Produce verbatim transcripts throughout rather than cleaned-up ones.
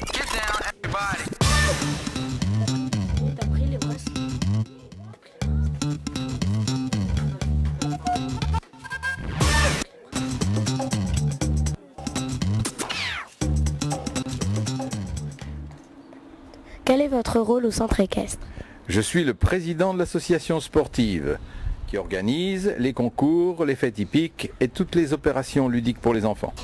Get down, everybody. T'as pris les brosses. Quel est votre rôle au centre équestre? Je suis le président de l'association sportive qui organise les concours, les fêtes hippiques et toutes les opérations ludiques pour les enfants.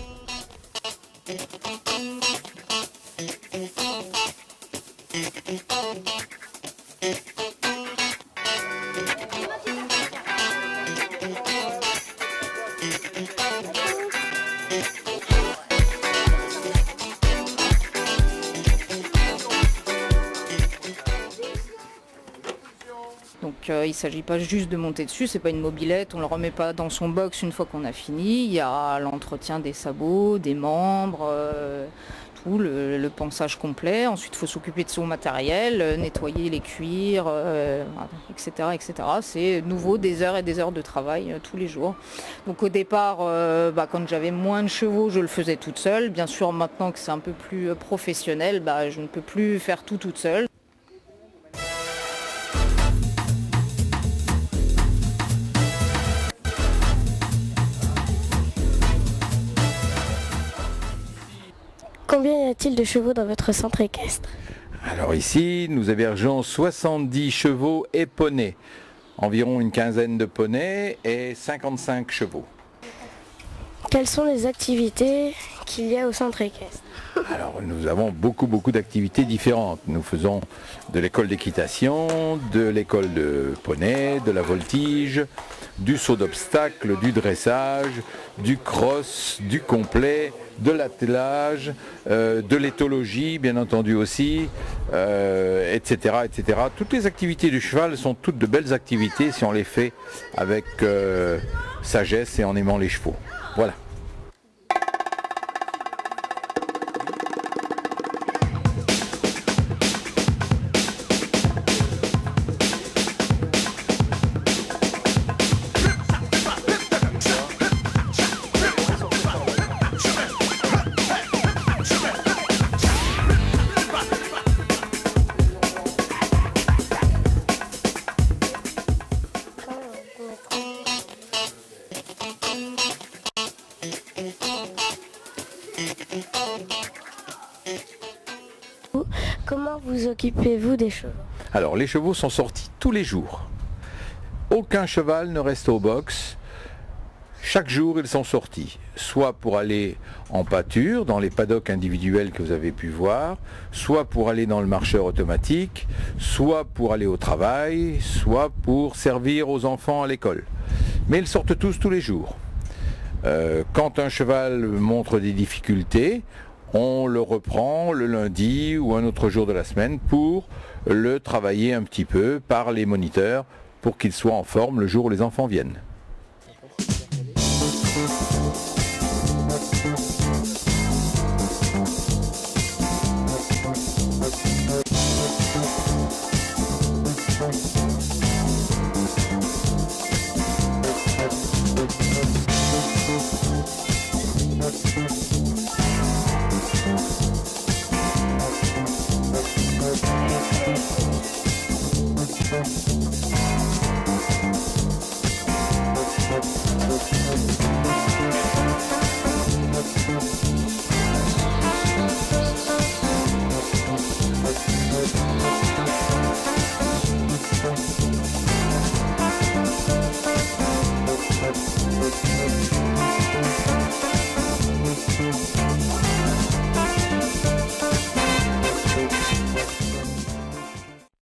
Donc euh, il ne s'agit pas juste de monter dessus, c'est pas une mobilette, on ne le remet pas dans son box une fois qu'on a fini. Il y a l'entretien des sabots, des membres, euh, tout, le, le pansage complet. Ensuite il faut s'occuper de son matériel, euh, nettoyer les cuirs, euh, et cetera, et cetera. C'est nouveau, des heures et des heures de travail euh, tous les jours. Donc au départ, euh, bah, quand j'avais moins de chevaux, je le faisais toute seule. Bien sûr maintenant que c'est un peu plus professionnel, bah, je ne peux plus faire tout toute seule. Combien y a-t-il de chevaux dans votre centre équestre? Alors ici, nous hébergeons soixante-dix chevaux et poneys, environ une quinzaine de poneys et cinquante-cinq chevaux. Quelles sont les activités qu'il y a au centre équestre? Alors nous avons beaucoup beaucoup d'activités différentes. Nous faisons de l'école d'équitation, de l'école de poney, de la voltige, du saut d'obstacle, du dressage, du cross, du complet, de l'attelage, euh, de l'éthologie bien entendu aussi, euh, et cetera, et cetera. Toutes les activités du cheval sont toutes de belles activités si on les fait avec euh, sagesse et en aimant les chevaux. Voilà. Comment vous occupez-vous des chevaux? Alors les chevaux sont sortis tous les jours. Aucun cheval ne reste au box. Chaque jour ils sont sortis, soit pour aller en pâture, dans les paddocks individuels que vous avez pu voir, soit pour aller dans le marcheur automatique, soit pour aller au travail, soit pour servir aux enfants à l'école. Mais ils sortent tous tous les jours. Euh, quand un cheval montre des difficultés, on le reprend le lundi ou un autre jour de la semaine pour le travailler un petit peu par les moniteurs pour qu'il soit en forme le jour où les enfants viennent. Thank you.